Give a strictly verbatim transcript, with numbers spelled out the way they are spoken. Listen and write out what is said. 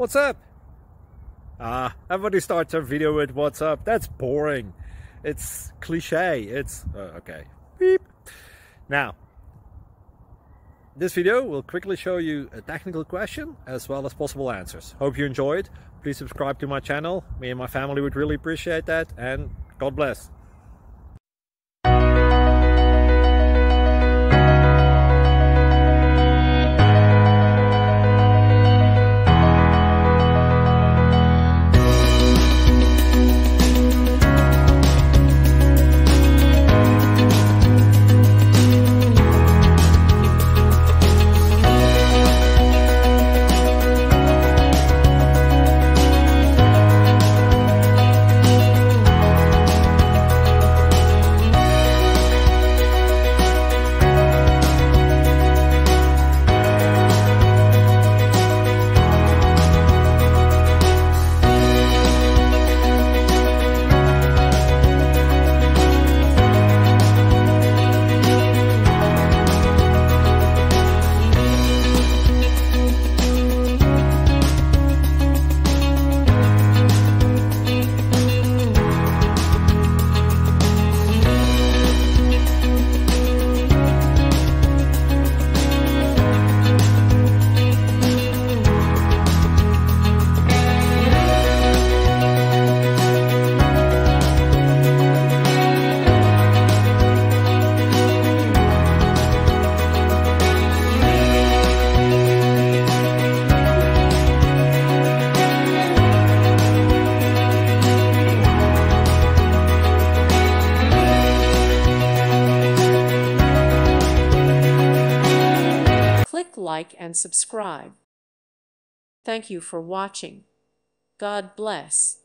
What's up? Ah, everybody starts their video with what's up. That's boring. It's cliche. It's uh, okay. Beep. Now, this video will quickly show you a technical question as well as possible answers. Hope you enjoyed. Please subscribe to my channel. Me and my family would really appreciate that, and God bless. Click like and subscribe. Thank you for watching. God bless.